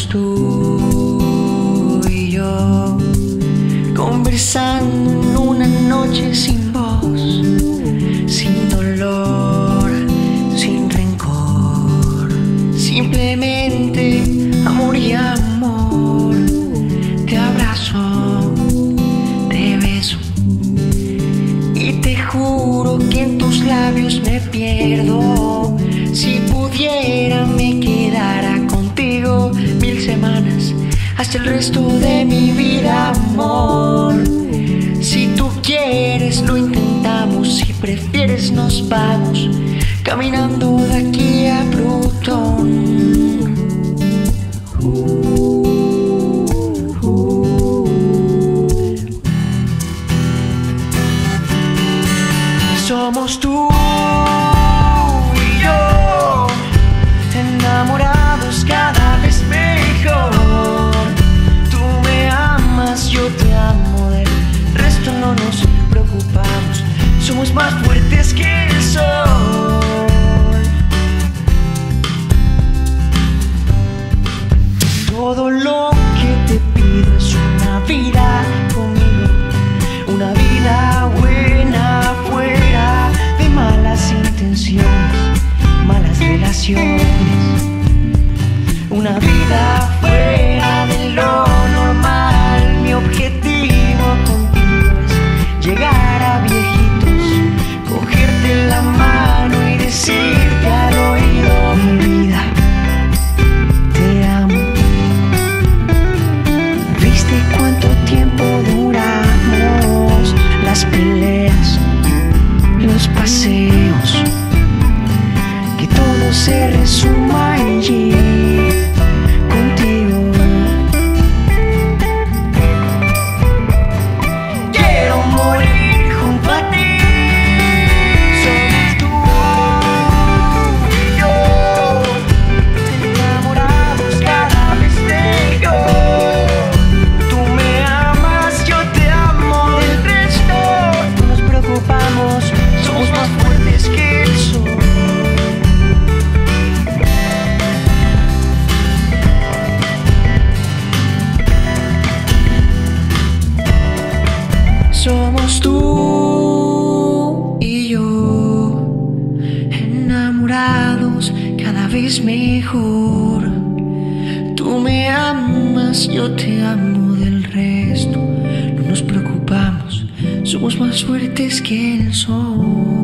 tú y yo, conversando en una noche sin voz, sin dolor, sin rencor, simplemente amor y amor. Te abrazo, te beso y te juro que en tus labios me pierdo. Si pudiera me quedara contigo 1000 semanas, hasta el resto de mi vida, amor. Si tú quieres lo intentamos, si prefieres nos vamos caminando de aquí a Plutón. Somos tú y yo, enamorados cada vez mejor. Tú me amas, yo te amo, del resto no nos preocupamos. Somos más fuertes que el sol. Todo lo que te pido es una vida conmigo, una vida buena fuera de malas intenciones, malas relaciones. Una vida fuera de lo normal. Mi objetivo contigo es llegar a viejitos, cogerte la mano y decirte al oído: mi vida, te amo. ¿Viste cuánto tiempo duramos? Las peleas, los paseos, que todo se resuma allí contigo. Quiero morir junto a ti. Somos tú y yo, enamorados cada vez mejor. Tú me amas, yo te amo, del resto no nos preocupamos. Somos más fuertes que el sol. Somos tú y yo, enamorados cada vez mejor. Tú me amas, yo te amo, del resto no nos preocupamos. Somos más fuertes que el sol.